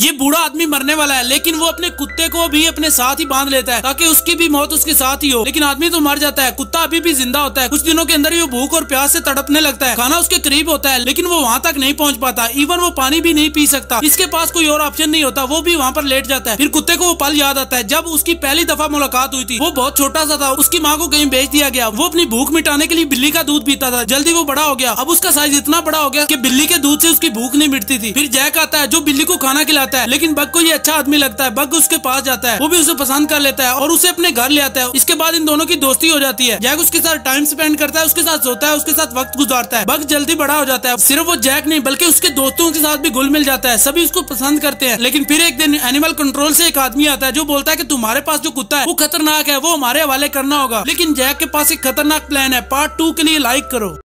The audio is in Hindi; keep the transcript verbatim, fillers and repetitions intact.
ये बूढ़ा आदमी मरने वाला है, लेकिन वो अपने कुत्ते को भी अपने साथ ही बांध लेता है ताकि उसकी भी मौत उसके साथ ही हो। लेकिन आदमी तो मर जाता है, कुत्ता अभी भी जिंदा होता है। कुछ दिनों के अंदर ही वो भूख और प्यास से तड़पने लगता है। खाना उसके करीब होता है लेकिन वो वहाँ तक नहीं पहुँच पाता। इवन वो पानी भी नहीं पी सकता। इसके पास कोई और ऑप्शन नहीं होता, वो भी वहाँ पर लेट जाता है। फिर कुत्ते को वो पल याद आता है जब उसकी पहली दफा मुलाकात हुई थी। वो बहुत छोटा सा था, उसकी माँ को कहीं बेच दिया गया। वो अपनी भूख मिटाने के लिए बिल्ली का दूध पीता था। जल्दी वो बड़ा हो गया, अब उसका साइज इतना बड़ा हो गया कि बिल्ली के दूध से उसकी भूख नहीं मिटती थी। फिर जैक आता है जो बिल्ली को खाना खिलाता है, लेकिन बग को ये अच्छा आदमी लगता है। बग उसके पास जाता है, वो भी उसे पसंद कर लेता है और उसे अपने घर ले आता है। इसके बाद इन दोनों की दोस्ती हो जाती है। जैक उसके साथ टाइम स्पेंड करता है, उसके साथ सोता है, उसके साथ वक्त गुजारता है। बग जल्दी बड़ा हो जाता है। सिर्फ वो जैक नहीं बल्कि उसके दोस्तों के साथ भी घुल मिल जाता है। सभी उसको पसंद करते हैं। लेकिन फिर एक दिन एनिमल कंट्रोल से एक आदमी आता है जो बोलता है कि तुम्हारे पास जो कुत्ता है वो खतरनाक है, वो हमारे हवाले करना होगा। लेकिन जैक के पास एक खतरनाक प्लान है। पार्ट टू के लिए लाइक करो।